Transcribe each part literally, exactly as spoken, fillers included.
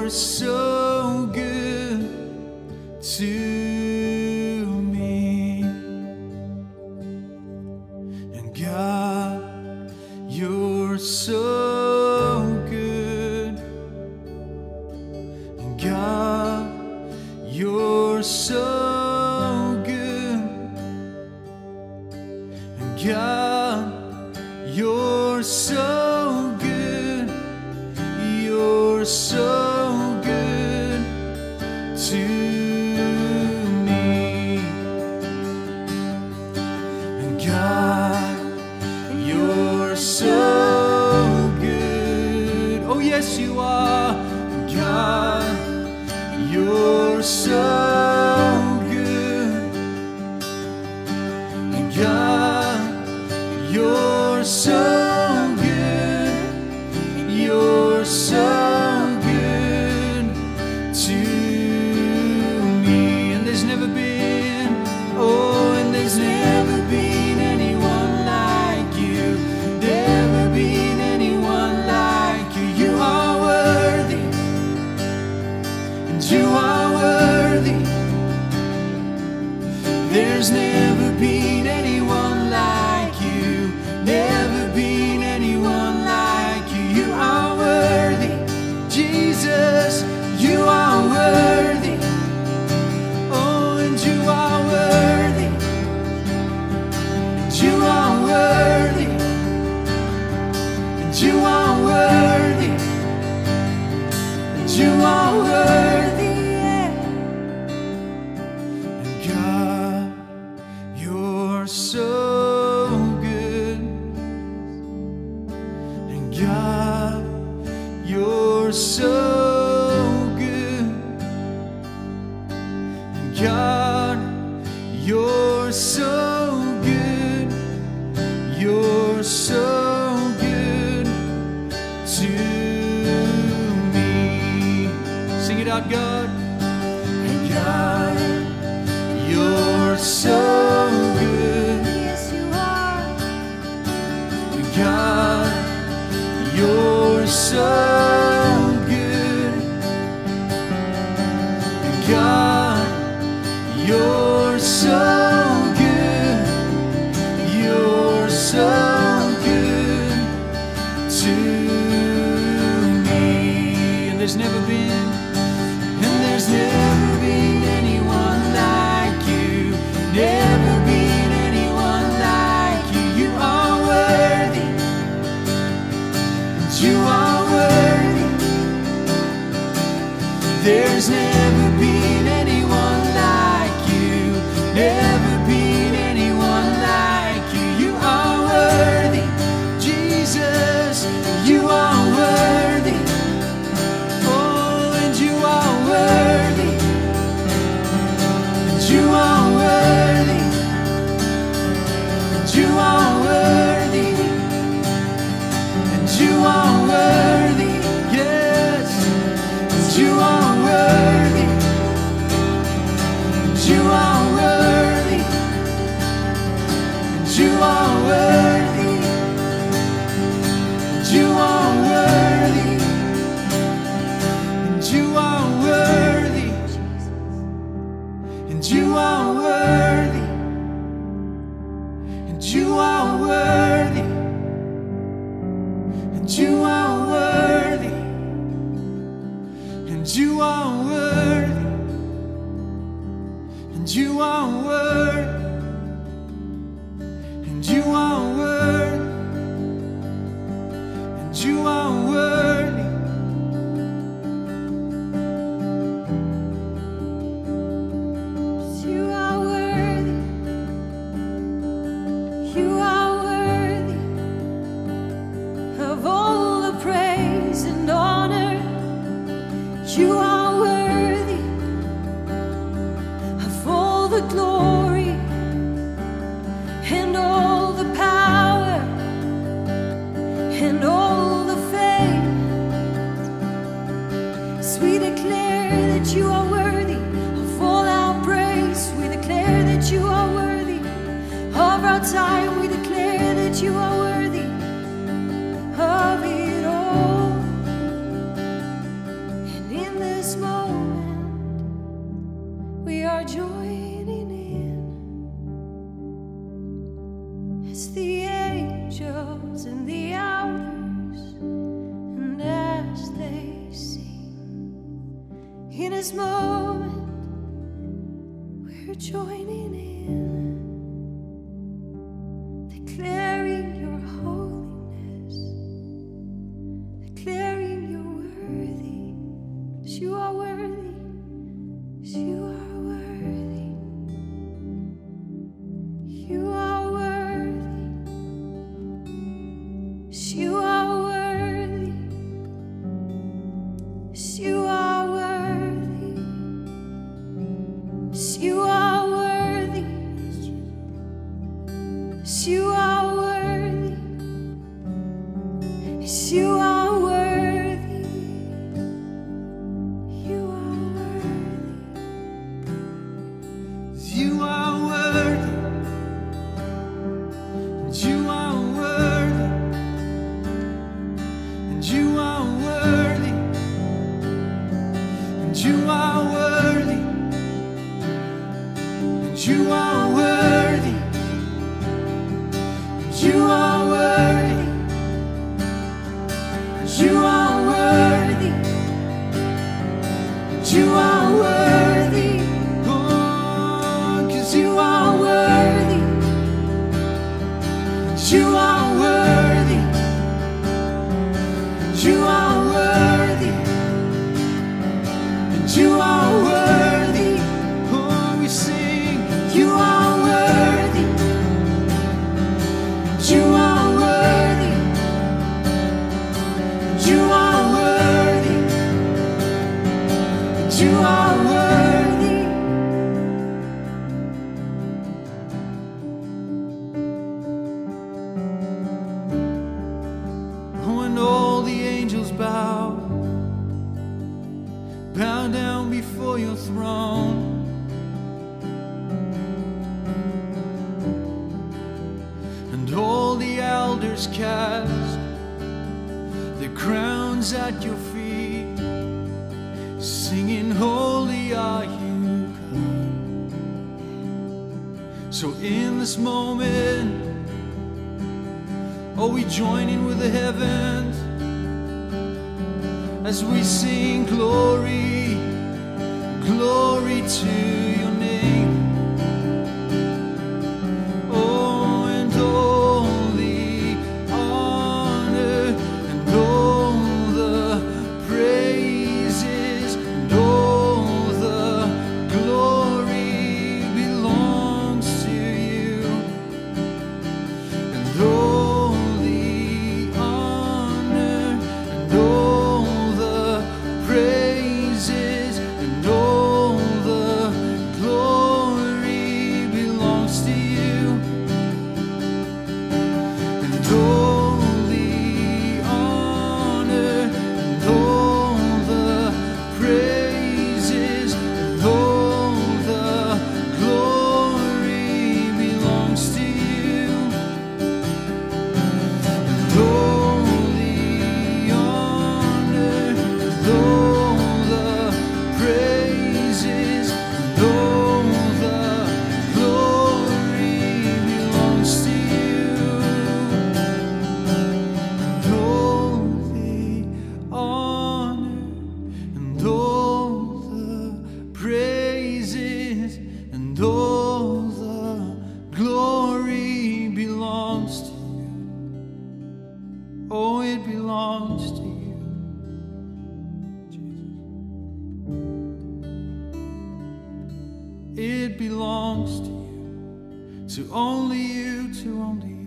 so good to me. And God, you're so good. And God, you're so good. And God, you're so good. You're so good to me. And God, you're so good. Oh yes, you are. God, you're so good. And God, you're so good. You're so good to me. And there's never been, oh, and there's never been anyone like you. Never been anyone like you. You are worthy, and you are worthy. There's never been anyone like you. Never been anyone like you. You are worthy, Jesus. You are worthy. Oh, and you are worthy. And you are worthy. And you are worthy. And you are worthy. And God, you're so good. And God, you're so good. And God, you're so good. You're so good to me. Sing it out, God. And God, you're so good. Yes, you are. And God, you're so good. And God, you're so good. You're so good to me. And there's never been, and there's never been anyone like you. Never been anyone like you. You are worthy. You are worthy. There's never been anyone like you. Never been anyone like you. You are worthy, Jesus. You are worthy. Oh, and you are worthy. And you are worthy. And you are worthy. And you are worthy, yes. And you are worthy. And you are worthy. And you are worthy. And you are worthy. And you are worthy. And you are worthy. And you are worthy. And you are worthy. And you are worthy. And you are worthy. And you are worthy. And you are worthy. You are worthy. You are worthy of all the praise and honor. You are worthy of all the glory and all the power and all the fame. So we declare that you are worthy of all our praise. We declare that you are worthy of our time. We declare that you are worthy of it all. And in the In this moment, we're joining in, declaring your holiness, declaring you're worthy, 'cause you are worthy, 'cause you are worthy, you are worthy, 'cause you are worthy, 'cause you are worthy, 'cause you are worthy, 'cause you are worthy, 'cause you are worthy, you are worthy, You are worthy. You are worthy. And you are worthy. And you are worthy. And you are worthy. And you are worthy. And you are worthy. And you are worthy. Oh, 'cause you are worthy. You are worthy. You are worthy. And you are worthy. Oh, we sing. You are worthy. You are worthy. You are worthy. You are worthy. When all the angels bow, bow down before your throne, and all the elders cast their crowns at your feet, singing, holy are you, God. So in this moment, oh, we join in with the heavens as we sing glory, glory to your name. Oh, and all the honor and all the praises and all the glory belongs to you. And all the honor and all the praises and all the glory belongs to you. And all the honor and all the praises and all the glory belongs to you. And all the honor and all the praises and all the glory belongs to you. And all the honor and all the praises and all the glory belongs to you. Oh, it belongs to you, Jesus. It belongs to you, to only you, to only you.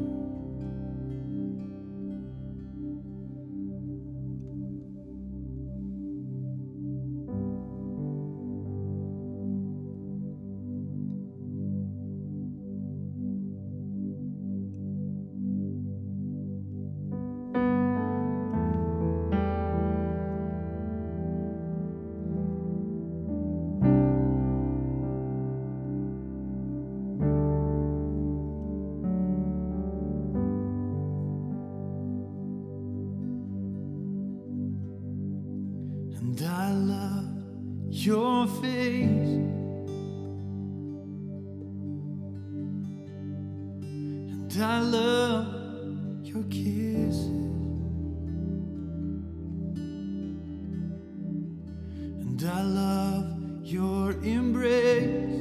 And I love your face, and I love your kisses, and and I love your embrace,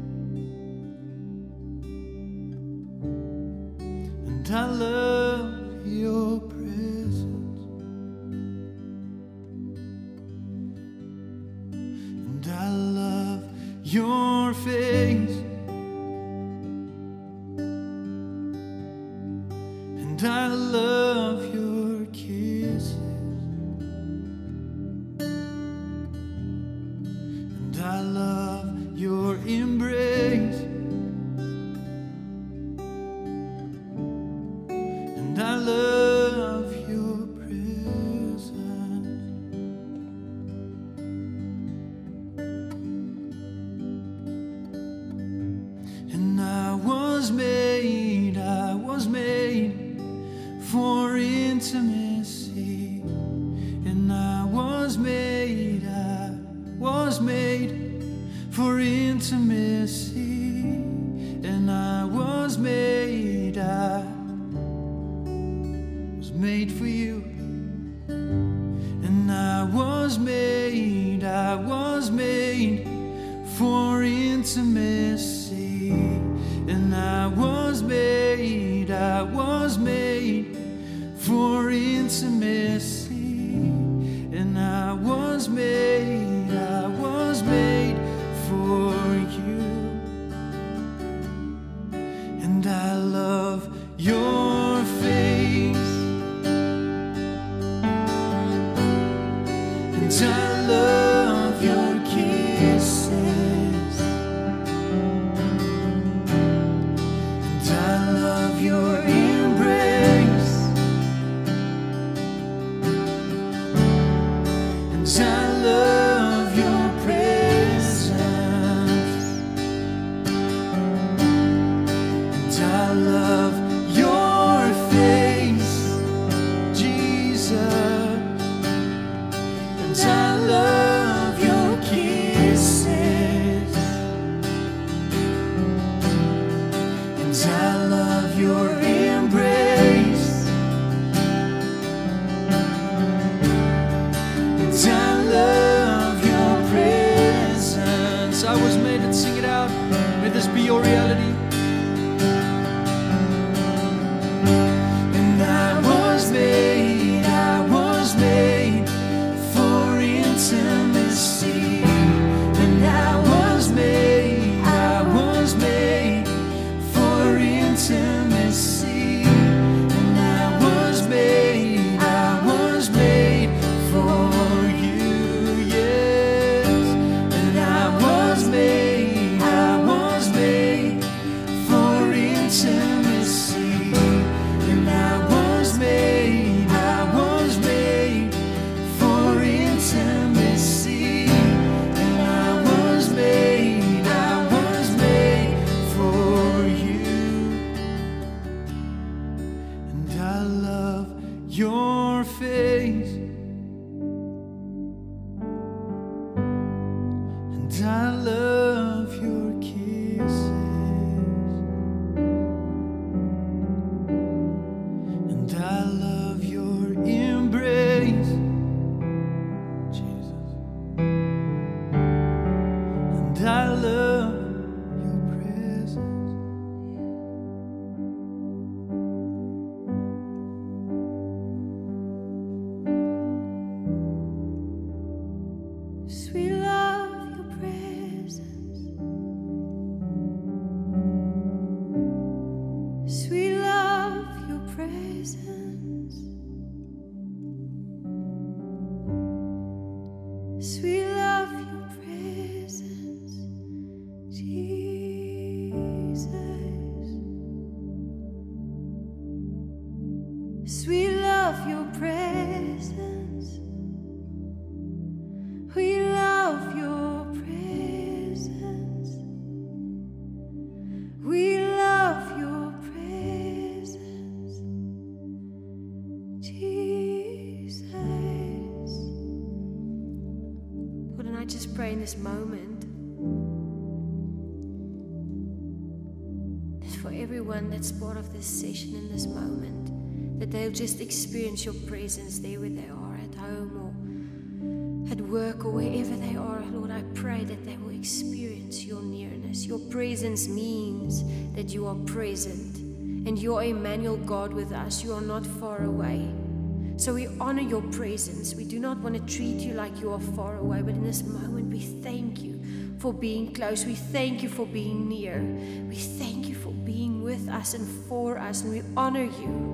and I love your presence, and I love your face, and I love your kisses, and I love your embrace, and I love your presence. And I was made, I was made for intimacy, and I was made, I was made for intimacy, and I was made, I was made for you, and I was made, I was made for intimacy, and I was made, I was made for intimacy, and I was made, I was made for you, and I love your face, and I love your kisses, and I love your embrace, and I love your presence, and I love your face, Jesus, and I love your kisses, and I love your embrace, and I love your presence. I was made, and sing it out. May this be your reality. And I was made, I was made for intimacy, and I was made, I was made for intimacy, and I was made, I was made for you, yes, and I was made, I was made for intimacy, and I was made, I was made for intimacy, and I was made, I was made for you, and I love your face, and I love your kisses, and I love your embrace, Jesus, and I love your presence. Sweet love, your presence. Sweet love, your presence. Sweet love, your presence, Jesus. Sweet love, your presence. We love your presence. We love your presence, Jesus. Lord, and I just pray in this moment that for everyone that's part of this session in this moment, that they'll just experience your presence there where they are, at home or at at work or wherever they are, Lord, I pray that they will experience your nearness. Your presence means that you are present, and you are Emmanuel, God with us. You are not far away. So we honor your presence. We do not want to treat you like you are far away, but in this moment we thank you for being close. We thank you for being near. We thank you for being with us and for us, and we honor you.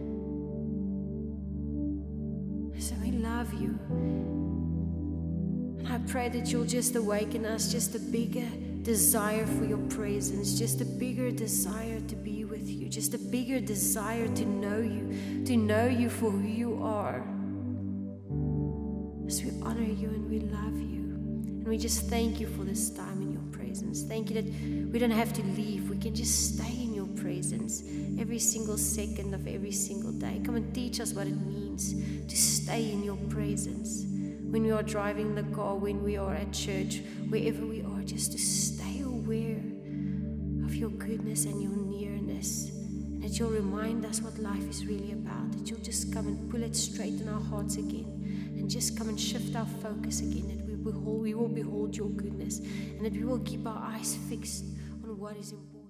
So we love you. And I pray that you'll just awaken us just a bigger desire for your presence, just a bigger desire to be with you, just a bigger desire to know you, to know you for who you are. As we honor you and we love you. And we just thank you for this time in your presence. Thank you that we don't have to leave. We can just stay in your presence every single second of every single day. Come and teach us what it means to stay in your presence. When we are driving the car, when we are at church, wherever we are, just to stay aware of your goodness and your nearness. And that you'll remind us what life is really about. That you'll just come and pull it straight in our hearts again. And just come and shift our focus again. That we, behold, we will behold your goodness. And that we will keep our eyes fixed on what is important.